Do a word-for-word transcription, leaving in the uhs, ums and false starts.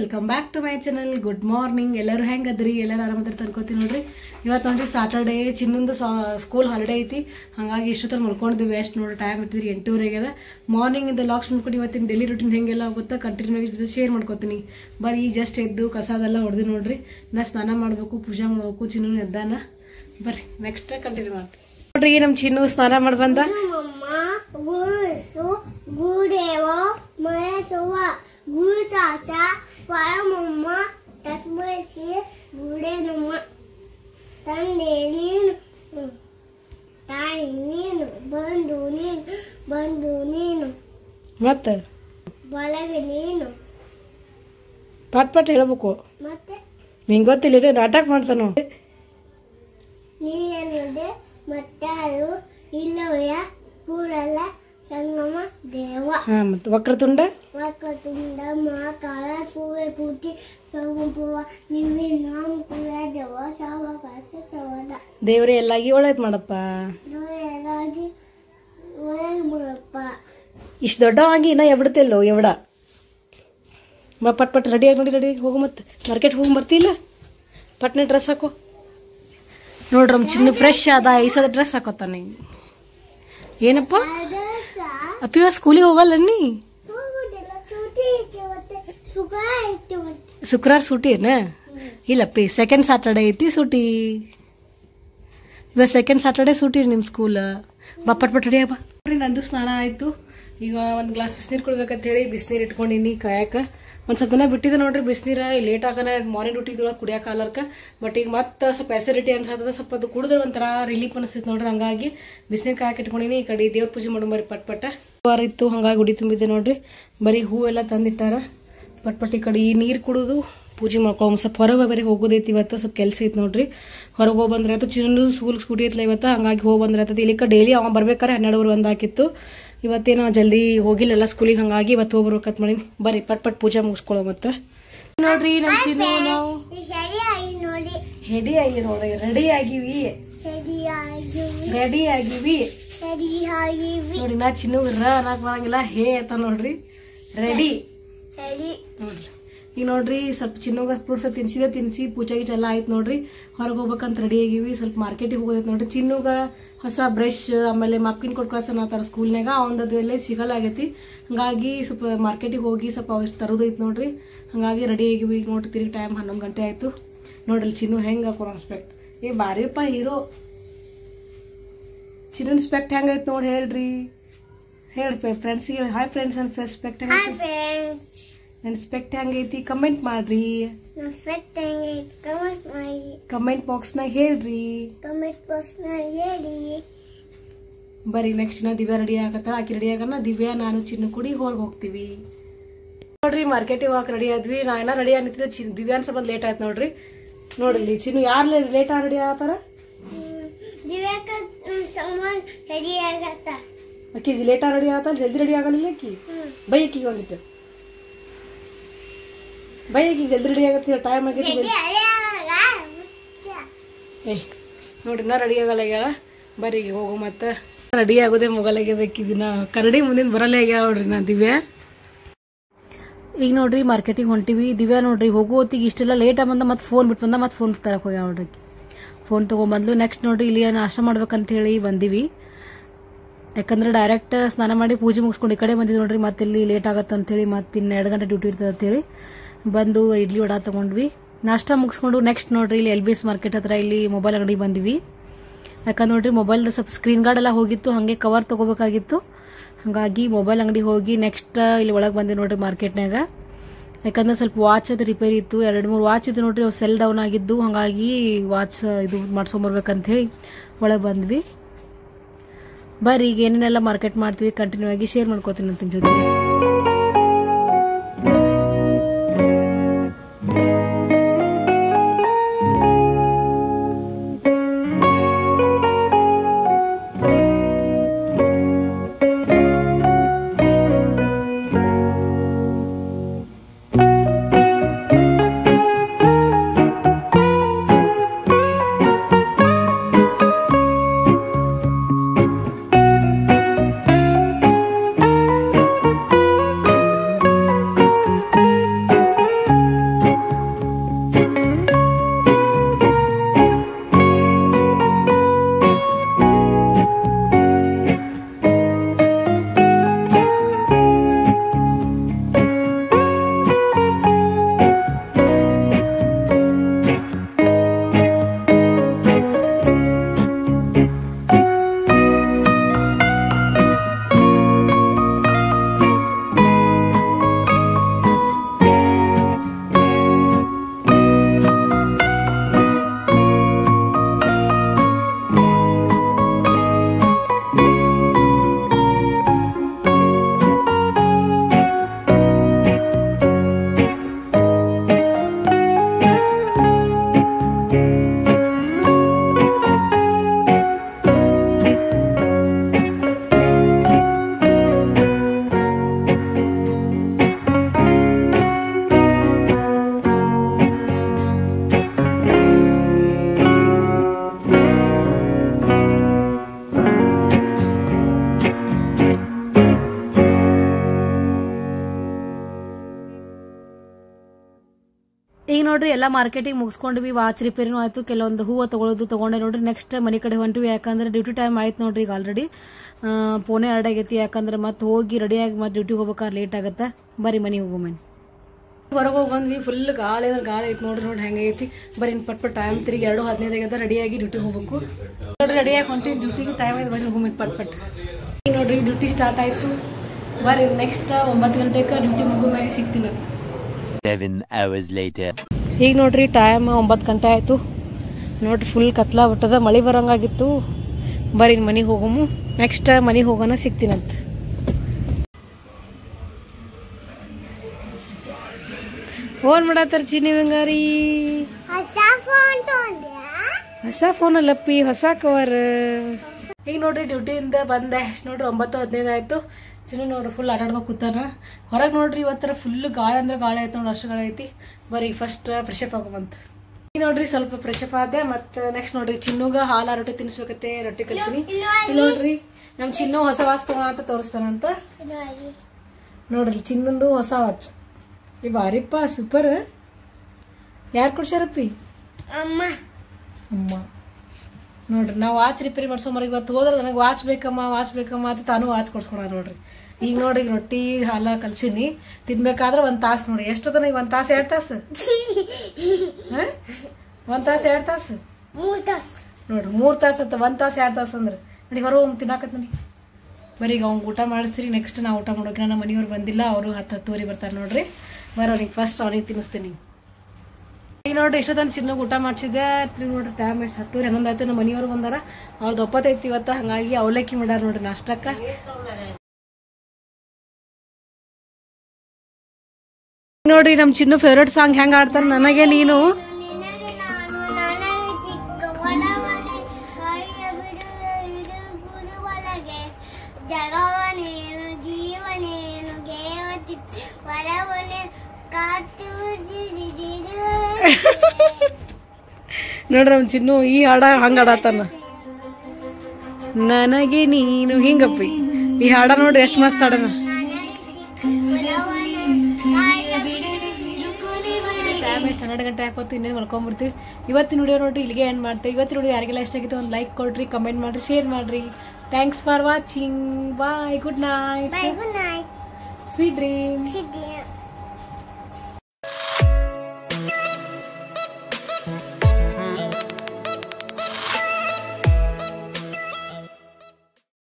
Welcome back to my channel. Good morning. ಎಲ್ಲರೂ ಹೆಂಗದ್ರಿ? ಎಲ್ಲರೂ ಆರಾಮದ್ರ ತನ್ಕೋತೀನಿ ನೋಡ್ರಿ. ಇವತ್ತು ನೋಡ್ರಿ ಸಾಟರ್ಡೇ, ಚಿನ್ನೊಂದು ಸ್ಕೂಲ್ ಹಾಲಿಡೇ ಐತಿ. ಹಾಗಾಗಿ ಇಷ್ಟೊತ್ತಲ್ಲಿ ಮಲ್ಕೊಂಡಿದ್ವಿ. ಎಷ್ಟು ನೋಡಿ ಟೈಮ್ ಇರ್ತಿದ್ರಿ ಎಂಟೂವರೆಗೆ ಅದ. ಮಾರ್ನಿಂಗ್ ಇಂದ ಲಾಕ್ಸ್ ನೋಡ್ಕೊಂಡು ಇವತ್ತಿನ ಡೈಲಿ ರೂಟೀನ್ ಹೆಂಗೆಲ್ಲ ಆಗುತ್ತಾ ಕಂಟಿನ್ಯೂ ಆಗಿ ಶೇರ್ ಮಾಡ್ಕೋತೀನಿ. ಬರೀ ಜಸ್ಟ್ ಎದ್ದು ಕಸದೆಲ್ಲ ಹೊಡೆದು ನೋಡ್ರಿ. ನಾ ಸ್ನಾನ ಮಾಡಬೇಕು, ಪೂಜೆ ಮಾಡಬೇಕು. ಚಿನ್ನು ಎದ್ದಾನ. ಬರ್ರಿ ನೆಕ್ಸ್ಟ್ ಕಂಟಿನ್ಯೂ ಮಾಡ್ತೀವಿ ನೋಡ್ರಿ. ನಮ್ಮ ಚಿನ್ನು ಸ್ನಾನ ಮಾಡಿ ಬಂದ. Guru sasa para mama tasbasi gure nama tandenin tainin bandunin bandunin ಮತ್ತೆ ಬಳಗನೇನು ಪಟ್ ಪಟ್ ಹೇಳಬೇಕು. ಮತ್ತೆ ನಿಂಗೆ ಗೊತ್ತಿಲ್ಲ, ನಾಟಕ ಮಾಡ್ತಾನು. ನೀನದೆ ಮತ್ತಾರು ಇಲ್ಲವಯ ಕೂಡಲ ಸಂಗಮ ದೇವ. ಹಾ, ಮತ್ತೆ ವಕ್ರತುಂಡ ವಕ್ರತುಂಡ ಮಹಾಕಾಲ ಸೂರ್ಯ ಪೂರ್ತಿ ಸಂಪುವ ನಿಮ್ಮೆ ನಾಮ ಕುಲ ದೇವ ಸಾವಕಾಶ ಸವದ ದೇವ್ರೆ ಎಲ್ಲಾಗಿ ಒಳ್ಳೇದು ಮಾಡಪ್ಪ. ಎಲ್ಲಾಗಿ ಒಳಗೆ ಬರಪ್ಪ. ಇಷ್ಟು ದೊಡ್ಡವಾಗಿ ಇನ್ನ ಎಬ್ಬಿಡ್ತಿಲ್ಲೋ ಎವಡ. ಬಾ ಪಟ್ ಪಟ್ ರೆಡಿಯಾಗಿ ನೋಡಿ, ರೆಡಿ ಹೋಗು. ಮತ್ತೆ ಮಾರ್ಕೆಟ್ ಹೋಗಿ ಬರ್ತಿಲ್ಲ, ಪಟ್ನೆ ಡ್ರೆಸ್ ಹಾಕೋ. ನೋಡ್ರಿ ನಮ್ಮ ಚಿನ್ನ ಫ್ರೆಶ್ ಆದ, ಐಸದ ಡ್ರೆಸ್ ಹಾಕೋತಾನೆ. ಏನಪ್ಪ ಅಪ್ಪಿವ ಸ್ಕೂಲಿಗೆ ಹೋಗಲ್ಲ ನೀ? ಶುಕ್ರವಾರ ಸೂಟಿ ಏನ? ಇಲ್ಲಪ್ಪಿ, ಸೆಕೆಂಡ್ ಸ್ಯಾಟರ್ಡೆ ಐತಿ ಸೂಟಿ. ಇವಾಗ ಸೆಕೆಂಡ್ ಸ್ಯಾಟರ್ಡೆ ಸೂಟಿ ನಿಮ್ಮ ಸ್ಕೂಲ್. ಬಾ ಪಟ್ ಪಟ್ ರೆಡಿ ಬಾ. ನೋಡ್ರಿ ನಂದು ಸ್ನಾನ ಆಯ್ತು. ಈಗ ಒಂದು ಗ್ಲಾಸ್ ಬಿಸಿನೀರು ಕೊಡ್ಬೇಕಂತ ಹೇಳಿ ಬಿಸಿನೀರು ಇಟ್ಕೊಂಡಿನಿ ಕಾಯಕ. ಒಂದು ಸ್ವಲ್ಪ ದಿನ ಬಿಟ್ಟಿದೆ ನೋಡ್ರಿ ಬಿಸಿನೀರು. ಲೇಟ್ ಆಗನ ಮಾರ್ನಿಂಗ್ ಡ್ಯೂಟಿ ಇದ್ರೊಳಗೆ ಕುಡಿಯೋಕೆ ಆಗ್ಲಾರ್ಕ. ಬಟ್ ಈಗ ಮತ್ತೆ ಸ್ವಲ್ಪ ಎಸಿಡಿಟಿ ಅನ್ಸತ್ತದ. ಸ್ವಲ್ಪ ಅದು ಕುಡಿದ್ರೆ ಒಂಥರ ರಿಲೀಫ್ ಅನಿಸ್ತೈತೆ ನೋಡ್ರಿ. ಹಂಗಾಗಿ ಬಿಸಿನೀರು ಕಾಯಕ್ಕೆ ಇಟ್ಕೊಂಡಿನಿ. ಈ ಕಡೆ ದೇವ್ರ ಪೂಜೆ ಮಾಡೋ ಬರೀ ಪಟ್ ಪಟ್ಟ ವಾರ ಇತ್ತು, ಹಂಗಾಗಿ ಉಡಿ ತುಂಬಿದ್ದೆ ನೋಡ್ರಿ. ಬರೀ ಹೂವೆಲ್ಲ ತಂದಿಟ್ಟಾರ. ಪಟ್ ಪಟ್ ಈ ಕಡೆ ಈ ನೀರು ಕುಡಿದು ಪೂಜೆ ಮಾಡ್ಕೊಂಡು ಸ್ವಲ್ಪ ಹೊರಗೆ ಬೇರೆ ಹೋಗೋದೈತಿ. ಇವತ್ತು ಸ್ವಲ್ಪ ಕೆಲಸ ಐತಿ ನೋಡ್ರಿ. ಹೊರಗೆ ಹೋಗಿ ಬಂದ್ರೆ ಆಯ್ತು. ಚಿನ್ನ ಸ್ಕೂಲ್ ಸ್ಕೂಟಿ ಐತಲ್ಲ ಇವತ್ತು, ಹಂಗಾಗಿ ಹೋಗಿ ಬಂದ್ರೆ ಆಯ್ತದ. ಇಲ್ಲಿಕ ಡೈಲಿ ಅವ ಬರ್ಬೇಕಾರೆ ಹನ್ನೆರಡುವರೆ ಒಂದು ಹಾಕಿತ್ತು. ಇವತ್ತೇನೋ ಜಲ್ದಿ ಹೋಗಿಲ್ಲಲ್ಲ ಸ್ಕೂಲಿಗೆ, ಹಂಗಾಗಿ ಇವತ್ತು ಹೋಗ್ಬರ್ಬೇಕಂತ ಮಾಡಿ ಬರ್ರಿ ಪಟ್ ಪಟ್ ಪೂಜೆ ಮುಗಿಸ್ಕೊಳ್ಳೋ. ಮತ್ತೆ ನೋಡ್ರಿ ನಮ್ಮ ಚಿನ್ನು ನಾವು ಹೆಡಿ ಆಗಿ ನೋಡ್ರಿ ರೆಡಿ ಆಗಿವಿ ರೆಡಿ ಆಗಿವಿ ನೋಡಿ. ನಾ ಚಿನ್ನು ರ ಅನ್ನಕ್ ಬರಂಗಿಲ್ಲ, ಹೇ ಅಂತ ನೋಡ್ರಿ. ರೆಡಿ ನೋಡ್ರಿ. ಈಗ ನೋಡ್ರಿ ಸ್ವಲ್ಪ ಚಿನ್ನೋಗ ಫ್ರೂಟ್ಸ್ ತಿನ್ಸಿದೆ, ತಿನ್ಸಿ ಪೂಜೆ ಗೀಚೆ ಎಲ್ಲ ಆಯ್ತು ನೋಡ್ರಿ. ಹೊರಗೆ ಹೋಗ್ಬೇಕಂತ ರೆಡಿ ಆಗಿವಿ. ಸ್ವಲ್ಪ ಮಾರ್ಕೆಟಿಗೆ ಹೋಗೋದೈತೆ ನೋಡ್ರಿ. ಚಿನ್ನೋಗ ಹೊಸ ಬ್ರಷ್ ಆಮೇಲೆ ಮಪ್ಕಿನ್ ಕೊಟ್ಟು ಕಳ್ಸೋಣ ಆ ಥರ ಸ್ಕೂಲ್ನಾಗ ಅವನದೆಲ್ಲ ಸಿಗಲ್ಲ ಆಗೈತಿ. ಹಂಗಾಗಿ ಸ್ವಲ್ಪ ಮಾರ್ಕೆಟಿಗೆ ಹೋಗಿ ಸ್ವಲ್ಪ ಅಷ್ಟು ತರೋದೈತೆ ನೋಡ್ರಿ. ಹಂಗಾಗಿ ರೆಡಿ ಆಗಿವಿ. ಈಗ ನೋಡ್ರಿ ತಿರುಗಿ ಟೈಮ್ ಹನ್ನೊಂದು ಗಂಟೆ ಆಯಿತು ನೋಡ್ರಿ. ಚಿನ್ನು ಹೆಂಗೆ ಹಾಕೋಣ ಸ್ಪೆಕ್ಟ್. ಏ ಬಾರಿಯಪ್ಪ ಹೀರೋ. ಚಿನ್ನನ್ ಸ್ಪೆಕ್ಟ್ ಹೆಂಗೈತೆ ನೋಡಿ ಹೇಳ್ರಿ. ಹೇಳ್ರಿ ಫ್ರೆಂಡ್ಸಿಗೆ ಹಾಯ್ ಫ್ರೆಂಡ್ಸ್. ನನ್ನ ಫ್ರೆಂಡ್ಸ್ ಸ್ಪೆಕ್ಟ್ ಹೆಂಗೈತಿ, ನನ್ನ ಸ್ಪೆಕ್ಟ್ ಹೆಂಗೈತಿ ಕಮೆಂಟ್ ಮಾಡ್ರಿ. ಕಮೆಂಟ್ ಬಾಕ್ಸ್ನಾಗ ಹೇಳ್ರಿ. ಬರೀ ನೆಕ್ಸ್ಟ್ ನಾ ದಿವ್ಯಾ ರೆಡಿ ಆಗತ್ತಾಳ. ಆಕಿ ರೆಡಿ ಆಗೋಣ. ದಿವ್ಯಾ ನಾನು ಚಿನ್ನು ಕೂಡಿ ಹೊರಗೆ ಹೋಗ್ತೀವಿ ನೋಡ್ರಿ. ಮಾರ್ಕೆಟಿಗೆ ಹೋಗಕ್ಕೆ ರೆಡಿ ಆದ್ವಿ. ನಾ ಏನ ರೆಡಿ ಆಗಿದ್ದೆ. ಚಿ ದಿವ್ಯಾನ್ ಸ್ವಲ್ಪ ಲೇಟ್ ಆಯ್ತು ನೋಡ್ರಿ. ನೋಡ್ರಿ ಚಿನ್ನು ಯಾರು ಲೇಟ್ ಆಗಿ ರೆಡಿ ಆಗತ್ತಾರ? ಅಕ್ಕಿ ಲೇಟ್ ಆಗಿ ರೆಡಿ ಆಗತ್ತ, ಜಲ್ದಿ ರೆಡಿ ಆಗಲಿಲ್ಲ ಅಕ್ಕಿ. ಬೈ ಅಕ್ಕಿಗೆ ಒಂದಿಟ್ಟು ಬೈ ಅಕ್ಕಿಗೆ ಜಲ್ದಿ ರೆಡಿ ಆಗತ್ತೆ. ಟೈಮ್ ಆಗೈತಿ. ಏ ನೋಡ್ರಿ ನಾ ರೆಡಿ ಆಗಲ್ಲ ಆಗ್ಯಾಳ. ಬರ್ರಿ ಹೋಗು. ಮತ್ತೆ ರೆಡಿ ಆಗೋದೇ ಮೊಗಲಾಗ್ಯದಕ್ಕಿ ದಿನ ಕರಡಿ ಮುಂದಿನ ಬರಲ್ಲೇ ಆಗ್ಯಾವ ನೋಡ್ರಿ. ನಾ ದಿವ್ಯಾ ಈಗ ನೋಡ್ರಿ ಮಾರ್ಕೆಟಿಗೆ ಹೊಂಟಿವಿ. ದಿವ್ಯಾ ನೋಡ್ರಿ ಹೋಗೋ ಹೊತ್ತಿಗೆ ಇಷ್ಟೆಲ್ಲ ಲೇಟ್ ಆಗಿ ಬಂದ. ಮತ್ತೆ ಫೋನ್ ಬಿಟ್ಟು ಬಂದ. ಮತ್ತೆ ಫೋನ್ ತರಕ್ಕೆ ಹೋಗ್ಯಾವ ನೋಡ್ರಿ. ಫೋನ್ ತೊಗೊಂಬಂದ್ಲು. ನೆಕ್ಸ್ಟ್ ನೋಡ್ರಿ ಇಲ್ಲಿ ನಾಷ್ಟ ಮಾಡ್ಬೇಕಂತ ಹೇಳಿ ಬಂದಿವಿ. ಯಾಕಂದ್ರೆ ಡೈರೆಕ್ಟ್ ಸ್ನಾನ ಮಾಡಿ ಪೂಜೆ ಮುಗಿಸ್ಕೊಂಡು ಈ ಕಡೆ ಬಂದಿದ್ವಿ ನೋಡ್ರಿ. ಮತ್ತೆ ಇಲ್ಲಿ ಲೇಟ್ ಆಗತ್ತೆ ಅಂತೇಳಿ ಮತ್ತೆ ಇನ್ನು ಎರಡು ಗಂಟೆ ಡ್ಯೂಟಿ ಇರ್ತದೆ ಅಂತೇಳಿ ಬಂದು ಇಡ್ಲಿ ವಡ ತೊಗೊಂಡ್ವಿ. ನಾಷ್ಟ ಮುಗಿಸ್ಕೊಂಡು ನೆಕ್ಸ್ಟ್ ನೋಡ್ರಿ ಇಲ್ಲಿ ಎಲ್ ಬಿ ಎಸ್ ಮಾರ್ಕೆಟ್ ಹತ್ರ ಇಲ್ಲಿ ಮೊಬೈಲ್ ಅಂಗಡಿ ಬಂದಿವಿ. ಯಾಕಂದ್ರೆ ನೋಡ್ರಿ ಮೊಬೈಲ್ದು ಸ್ವಲ್ಪ ಸ್ಕ್ರೀನ್ ಗಾರ್ಡ್ ಎಲ್ಲ ಹೋಗಿತ್ತು, ಹಾಗೆ ಕವರ್ ತೊಗೋಬೇಕಾಗಿತ್ತು. ಹಾಗಾಗಿ ಮೊಬೈಲ್ ಅಂಗಡಿ ಹೋಗಿ ನೆಕ್ಸ್ಟ್ ಇಲ್ಲಿ ಒಳಗೆ ಬಂದಿವಿ ನೋಡ್ರಿ ಮಾರ್ಕೆಟ್ನಾಗ. ಯಾಕಂದ್ರೆ ಸ್ವಲ್ಪ ವಾಚ್ ಅದು ರಿಪೇರಿ ಇತ್ತು. ಎರಡು ಮೂರು ವಾಚ್ ಇತ್ತು ನೋಡ್ರಿ, ಅವು ಸೆಲ್ ಡೌನ್ ಆಗಿದ್ದು. ಹಾಗಾಗಿ ವಾಚ್ ಇದು ಮಾಡ್ಸ್ಕೊಂಬರ್ಬೇಕಂತ ಹೇಳಿ ಒಳಗೆ ಬಂದ್ವಿ. ಬರ್ರಿ ಈಗ ಏನೇನೆಲ್ಲ ಮಾರ್ಕೆಟ್ ಮಾಡ್ತೀವಿ ಕಂಟಿನ್ಯೂ ಆಗಿ ಶೇರ್ ಮಾಡ್ಕೋತೀನಿ ಅಂತ ಜೊತೆ. ನೋಡ್ರಿ ಎಲ್ಲ ಮಾರ್ಕೆಟಿಂಗ್ ಮುಗಿಸ್ಕೊಂಡ್ವಿ, ವಾಚ್ ರಿಪೇರಿನೂ ಆಯ್ತು, ಕೆಲವೊಂದು ಹೂವು ತಗೊಳ್ಳೋದು ತಗೊಂಡೆ ನೋಡ್ರಿ. ನೆಕ್ಸ್ಟ್ ಮನೆ ಕಡೆ ಹೊಂಟಿವಿ, ಯಾಕಂದ್ರೆ ಡ್ಯೂಟಿ ಟೈಮ್ ಆಯ್ತು ನೋಡ್ರಿ. ಈಗ ಆಲ್ರೆಡಿ ಪೋನೆ ಎರಡು ಆಗೈತಿ, ಯಾಕಂದ್ರೆ ಮತ್ತೆ ಹೋಗಿ ರೆಡಿಯಾಗಿ ಮತ್ತೆ ಡ್ಯೂಟಿಗೆ ಹೋಗ್ಬೇಕಾದ್ರೆ ಲೇಟ್ ಆಗತ್ತೆ. ಬರೀ ಮನೆಗೆ ಹೋಗೋ ಮನೆ ಹೊರಗೆ ಹೋಗಿ ಬಂದ್ವಿ. ಫುಲ್ ಗಾಳಿ ಅಂದ್ರೆ ಗಾಳಿ ಐತಿ ನೋಡ್ರಿ. ನೋಡಿ ಹೆಂಗೈತಿ. ಬರೀ ಪಟ್ ಪಟ್ ಟೈಮ್ ತಿರುಗಿ ಎರಡು ಹದಿನೈದು ಆಗದ ರೆಡಿಯಾಗಿ ಡ್ಯೂಟಿಗೆ ಹೋಗ್ಬೇಕು ನೋಡ್ರಿ. ರೆಡಿಯಾಗಿ ಹೊಂಟಿ ಡ್ಯೂಟಿಗೆ ಟೈಮ್ ಆಯ್ತು, ಬರೀ ಹೋಗಿ ಪಟ್ ಪಟ್ ಈಗ ನೋಡ್ರಿ ಡ್ಯೂಟಿ ಸ್ಟಾರ್ಟ್ ಆಯ್ತು. ಬರೀ ನೆಕ್ಸ್ಟ್ ಒಂಬತ್ತು ಗಂಟೆಗೆ ಡ್ಯೂಟಿ ಮುಗಿದ ಮ್ಯಾಗ ಸಿಗ್ತೀನಿ. ಈಗ ನೋಡ್ರಿ ಟೈಮ್ ಒಂಬತ್ತು ಗಂಟೆ ಆಯ್ತು ನೋಡ್ರಿ. ಫುಲ್ ಕತ್ಲಾ ಬಿಟ್ಟದ, ಮಳೆ ಬರಂಗಾಗಿತ್ತು. ಬರೀ ಮನೆಗೆ ಹೋಗಮು, ನೆಕ್ಸ್ಟ್ ಮನೆಗೆ ಹೋಗೋಣ ಸಿಗ್ತೀನಂತ. ಫೋನ್ ಮಾಡತ್ತಾರ ಚೀನಿ ಬಂಗಾರಿ. ಹೊಸ ಫೋನ್ ಅಲ್ಲಪ್ಪಿ, ಹೊಸ ಕವರ್. ಈಗ ನೋಡ್ರಿ ಡ್ಯೂಟಿಯಿಂದ ಬಂದೆ ನೋಡ್ರಿ. ಒಂಬತ್ತು ಹದಿನೈದು ಆಯ್ತು. ಚಿನ್ನ ನೋಡ್ರಿ ಫುಲ್ ಆಟಾಡ್ಕೊ ಕೂತಾನ ಹೊರಗೆ ನೋಡ್ರಿ. ಇವತ್ತರ ಫುಲ್ ಗಾಳಿ ಅಂದ್ರೆ ಗಾಳಿ ಆಯ್ತು ನೋಡಿ, ಅಷ್ಟು ಗಾಳಿ ಐತಿ. ಬರೀ ಫಸ್ಟ್ ಫ್ರೆಶ್ ಅಪ್ ಆಗೋವಂತ ಈಗ ನೋಡ್ರಿ ಸ್ವಲ್ಪ ಫ್ರೆಶ್ ಅಪ್ ಆದೆ. ಮತ್ತೆ ನೆಕ್ಸ್ಟ್ ನೋಡ್ರಿ ಚಿನ್ನುಗ ಹಾಲ ರೊಟ್ಟಿ ತಿನ್ಸ್ಬೇಕತ್ತೆ, ರೊಟ್ಟಿ ಕಲ್ಸಿನಿ. ನೋಡ್ರಿ ನಮ್ ಚಿನ್ನು ಹೊಸ ವಾಚ್ ತಗೋಣಂತ ತೋರಿಸ್ತಾನಂತ ನೋಡ್ರಿ. ಚಿನ್ನಂದು ಹೊಸ ವಾಚ್ ಈ ಬಾರಿಪ್ಪ ಸೂಪರ್. ಯಾರು ಕೊಡ್ಸಾರಪ್ಪಿ? ಅಮ್ಮ. ಅಮ್ಮ ನೋಡ್ರಿ. ನಾವು ವಾಚ್ ರಿಪೇರಿ ಮಾಡ್ಸೋಮರ ಇವತ್ತು ಹೋದ್ರೆ ನನಗೆ ವಾಚ್ ಬೇಕಮ್ಮ ವಾಚ್ ಬೇಕಮ್ಮ ಅಂತ ತಾನು ವಾಚ್ ಕೊಡ್ಸ್ಕೊಳ ನೋಡ್ರಿ. ಈಗ ನೋಡ್ರಿ ಈಗ ರೊಟ್ಟಿ ಹಾಲ ಕಲ್ಸಿನಿ, ತಿನ್ಬೇಕಾದ್ರೆ ಒಂದ್ ತಾಸು ನೋಡಿ. ಎಷ್ಟದ ಈಗ ಒಂದ್ ತಾಸು ಎರಡು ತಾಸು ಒಂದ್ ತಾಸು ಎರಡು ತಾಸು ನೋಡ್ರಿ. ಮೂರ್ ತಾಸು ಅಂತ ಒಂದ್ ತಾಸು ಎರಡು ತಾಸು ಅಂದ್ರೆ ನೋಡಿ. ಹೊರ ಹೋಗಿ ತಿನ್ನಾಕತ್ ನೋಡಿ. ಬರೀ ಈಗ ಅವ್ನಿಗೆ ಊಟ ಮಾಡಿಸ್ತೀರಿ, ನೆಕ್ಸ್ಟ್ ನಾವು ಊಟ ಮಾಡೋಕೆ. ನಮ್ಮ ಮನೆಯವ್ರು ಬಂದಿಲ್ಲ, ಅವರು ಹತ್ತು ಹತ್ತುವರೆ ಬರ್ತಾರೆ ನೋಡ್ರಿ. ಬರೋ ಅವ್ನಿಗೆ ಫಸ್ಟ್ ಅವನಿಗೆ ತಿನ್ನಿಸ್ತೀನಿ. ಈಗ ನೋಡ್ರಿ ಇಷ್ಟೊತ್ತನ ಚಿನ್ನಗೆ ಊಟ ಮಾಡಿಸಿದ್ದೆ ನೋಡ್ರಿ. ಟೈಮ್ ಎಷ್ಟು ಹತ್ತುವರೆ ಹನ್ನೊಂದು ಆಯ್ತು. ನಮ್ಮ ಮನೆಯವ್ರು ಬಂದಾರ, ಅವ್ರದ್ದು ಒಪ್ಪತ್ತೈತಿ ಇವತ್ತ. ಹಂಗಾಗಿ ಅವಲಕ್ಕಿ ಮಾಡ್ಯಾರ ನೋಡ್ರಿ ನಾಷ್ಟಕ್ಕ. ನೋಡ್ರಿ ನಮ್ ಚಿನ್ನು ಫೇವ್ರೇಟ್ ಸಾಂಗ್ ಹೆಂಗ ಆಡ್ತಾರ, ನನಗೆ ನೀನು. ಜಗವನೇನು ಜೀವನೇನು ಗೇವತಿ ವರವನೆ ಕಾತು ನೋಡ್ರಿ ನಮ್ ಚಿನ್ನು ಈ ಹಾಡ ಹಂಗ ಆಡತಾನ. ನನಗೆ ನೀನು ಹಿಂಗಪ್ಪಿ ಈ ಹಾಡ ನೋಡ್ರಿ ಎಷ್ಟ್ ಮಸ್ತ್ ಹಾಡನ. ಟೈಮ್ ಎಷ್ಟು ಹನ್ನೆರಡು ಗಂಟೆ ಹಾಕೋತು, ಇನ್ನೇನು ಮಲ್ಕೊಂಡ್ಬಿಡ್ತೀವಿ. ಇವತ್ತಿನ ವಿಡಿಯೋ ನೋಡ್ರಿ ಇಲ್ಲಿಗೆ ಎಂಡ್ ಮಾಡ್ತೀವಿ. ಇವತ್ತಿನ ವಿಡಿಯೋ ಯಾರಿಗೆಲ್ಲ ಇಷ್ಟ ಆಗಿತ್ತು ಒಂದು ಲೈಕ್ ಕೊಡ್ರಿ, ಕಮೆಂಟ್ ಮಾಡ್ರಿ, ಶೇರ್ ಮಾಡ್ರಿ. Thanks for watching. Bye. Good night. Good night. Sweet dreams. Sweet dreams.